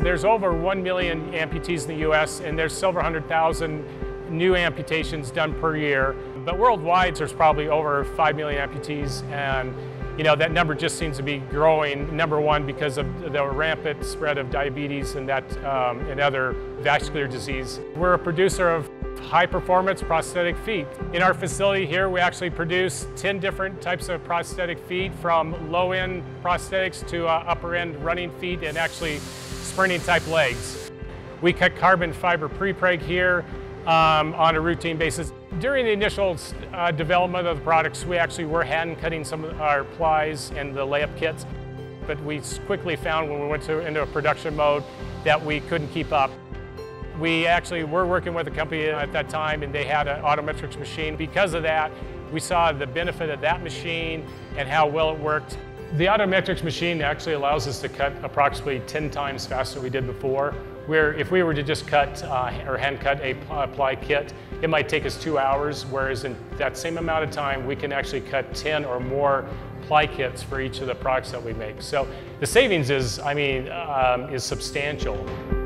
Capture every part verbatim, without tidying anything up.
There's over one million amputees in the U S and there's several hundred thousand new amputations done per year. But worldwide, there's probably over five million amputees, and you know, that number just seems to be growing, number one, because of the rampant spread of diabetes and, that, um, and other vascular disease. We're a producer of high-performance prosthetic feet. In our facility here, we actually produce ten different types of prosthetic feet, from low-end prosthetics to uh, upper-end running feet and actually sprinting-type legs. We cut carbon fiber pre-preg here um, on a routine basis. During the initial uh, development of the products, we actually were hand cutting some of our plies and the layup kits, but we quickly found when we went to, into a production mode that we couldn't keep up. We actually were working with a company at that time, and they had an Autometrix machine. Because of that, we saw the benefit of that machine and how well it worked. The Autometrix machine actually allows us to cut approximately ten times faster than we did before. Where if we were to just cut uh, or hand cut a ply kit, it might take us two hours, whereas in that same amount of time, we can actually cut ten or more ply kits for each of the products that we make. So the savings is, I mean, um, is substantial.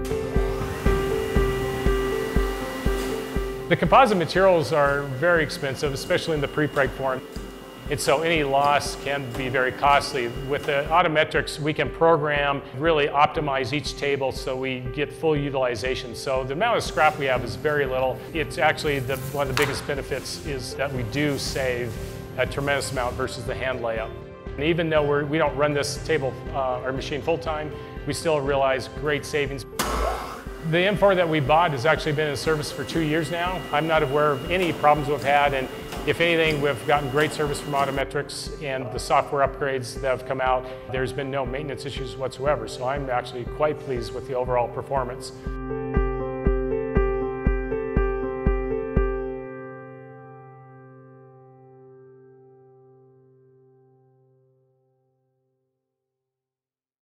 The composite materials are very expensive, especially in the pre-preg form. And so any loss can be very costly. With the Autometrix, we can program, really optimize each table so we get full utilization. So the amount of scrap we have is very little. It's actually the, one of the biggest benefits is that we do save a tremendous amount versus the hand layup. And even though we're, we don't run this table uh, or machine full-time, we still realize great savings. The M four that we bought has actually been in service for two years now. I'm not aware of any problems we've had, and if anything, we've gotten great service from Autometrix, and the software upgrades that have come out, there's been no maintenance issues whatsoever. So I'm actually quite pleased with the overall performance.